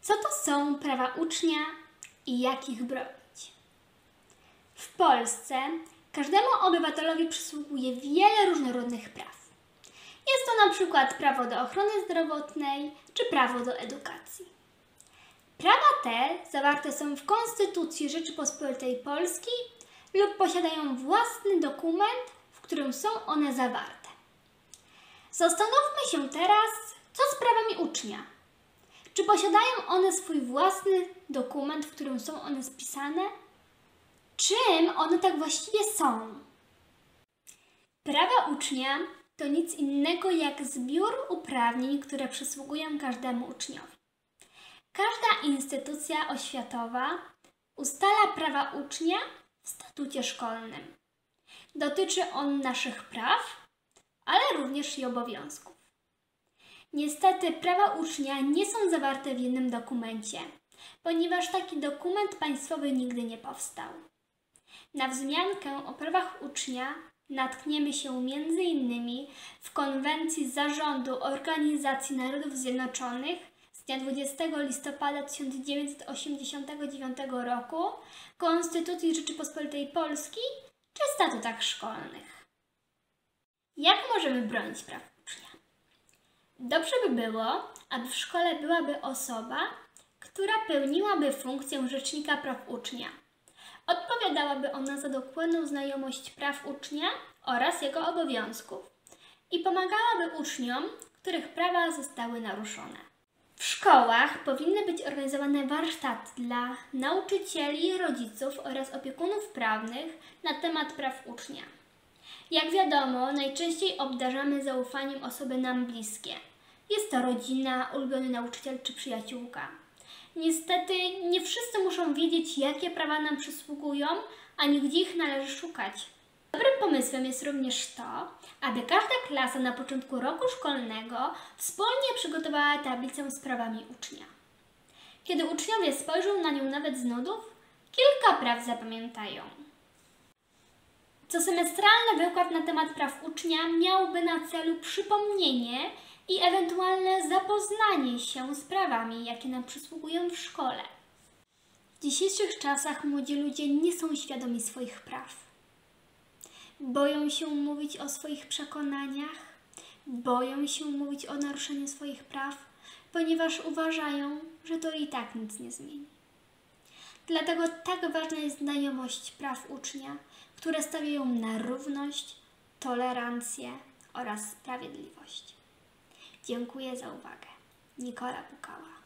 Co to są prawa ucznia i jak ich bronić? W Polsce każdemu obywatelowi przysługuje wiele różnorodnych praw. Jest to na przykład prawo do ochrony zdrowotnej czy prawo do edukacji. Prawa te zawarte są w Konstytucji Rzeczypospolitej Polskiej lub posiadają własny dokument, w którym są one zawarte. Zastanówmy się teraz, co z prawami ucznia. Czy posiadają one swój własny dokument, w którym są one spisane? Czym one tak właściwie są? Prawa ucznia to nic innego jak zbiór uprawnień, które przysługują każdemu uczniowi. Każda instytucja oświatowa ustala prawa ucznia w statucie szkolnym. Dotyczy on naszych praw, ale również i obowiązków. Niestety prawa ucznia nie są zawarte w jednym dokumencie, ponieważ taki dokument państwowy nigdy nie powstał. Na wzmiankę o prawach ucznia natkniemy się m.in. w Konwencji Zarządu Organizacji Narodów Zjednoczonych z dnia 20 listopada 1989 roku, Konstytucji Rzeczypospolitej Polskiej czy statutach szkolnych. Jak możemy bronić praw ucznia? Dobrze by było, aby w szkole byłaby osoba, która pełniłaby funkcję rzecznika praw ucznia. Odpowiadałaby ona za dokładną znajomość praw ucznia oraz jego obowiązków i pomagałaby uczniom, których prawa zostały naruszone. W szkołach powinny być organizowane warsztaty dla nauczycieli, rodziców oraz opiekunów prawnych na temat praw ucznia. Jak wiadomo, najczęściej obdarzamy zaufaniem osoby nam bliskie. Jest to rodzina, ulubiony nauczyciel czy przyjaciółka. Niestety nie wszyscy muszą wiedzieć, jakie prawa nam przysługują, ani gdzie ich należy szukać. Dobrym pomysłem jest również to, aby każda klasa na początku roku szkolnego wspólnie przygotowała tablicę z prawami ucznia. Kiedy uczniowie spojrzą na nią nawet z nudów, kilka praw zapamiętają. Cosemestralny wykład na temat praw ucznia miałby na celu przypomnienie i ewentualne zapoznanie się z prawami, jakie nam przysługują w szkole. W dzisiejszych czasach młodzi ludzie nie są świadomi swoich praw. Boją się mówić o swoich przekonaniach, boją się mówić o naruszeniu swoich praw, ponieważ uważają, że to i tak nic nie zmieni. Dlatego tak ważna jest znajomość praw ucznia, które stawiają na równość, tolerancję oraz sprawiedliwość. Dziękuję za uwagę. Nikola Pukała.